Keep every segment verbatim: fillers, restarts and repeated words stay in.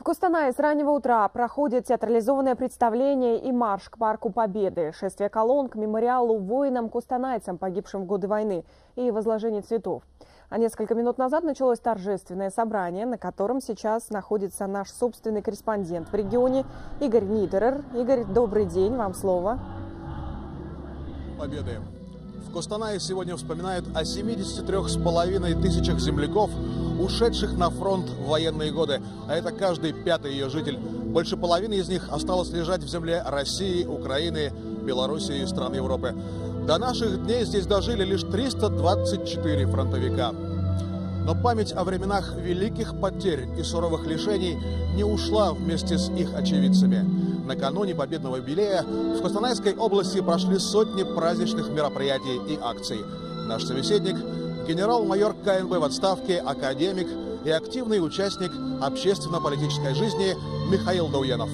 Костанае с раннего утра проходит театрализованное представление и марш к Парку Победы, шествие колонн к мемориалу воинам-костанайцам, погибшим в годы войны, и возложение цветов. А несколько минут назад началось торжественное собрание, на котором сейчас находится наш собственный корреспондент в регионе Игорь Нидерер. Игорь, добрый день, вам слово. Победы. В Костанае сегодня вспоминают о семидесяти трёх с половиной тысячах земляков, ушедших на фронт в военные годы. А это каждый пятый ее житель. Больше половины из них осталось лежать в земле России, Украины, Белоруссии и стран Европы. До наших дней здесь дожили лишь триста двадцать четыре фронтовика. Но память о временах великих потерь и суровых лишений не ушла вместе с их очевидцами. Накануне победного юбилея в Костанайской области прошли сотни праздничных мероприятий и акций. Наш собеседник – генерал-майор ка эн бэ в отставке, академик и активный участник общественно-политической жизни Михаил Дауенов.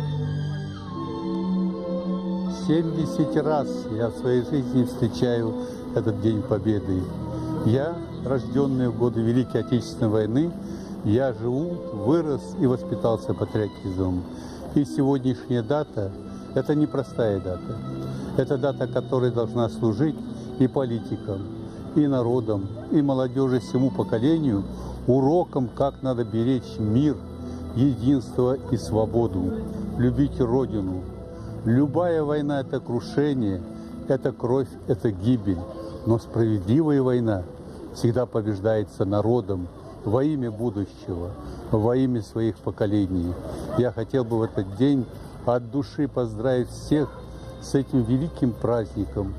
семьдесят раз я в своей жизни встречаю этот День Победы. Я, рожденный в годы Великой Отечественной войны, я живу, вырос и воспитался патриотизмом. И сегодняшняя дата – это непростая дата. Это дата, которая должна служить и политикам, и народам, и молодежи, всему поколению уроком, как надо беречь мир, единство и свободу, любить Родину. Любая война – это крушение, это кровь, это гибель. Но справедливая война всегда побеждается народом во имя будущего, во имя своих поколений. Я хотел бы в этот день от души поздравить всех с этим великим праздником.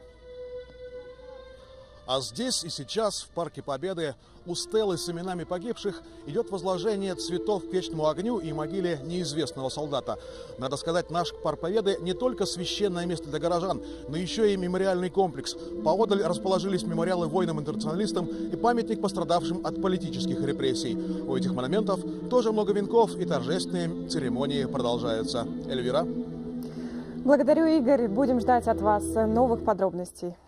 А здесь и сейчас, в Парке Победы, у стелы с именами погибших идет возложение цветов к вечному огню и могиле неизвестного солдата. Надо сказать, наш Парк Победы не только священное место для горожан, но еще и мемориальный комплекс. Поодаль расположились мемориалы воинам-интернационалистам и памятник пострадавшим от политических репрессий. У этих монументов тоже много венков, и торжественные церемонии продолжаются. Эльвира. Благодарю, Игорь. Будем ждать от вас новых подробностей.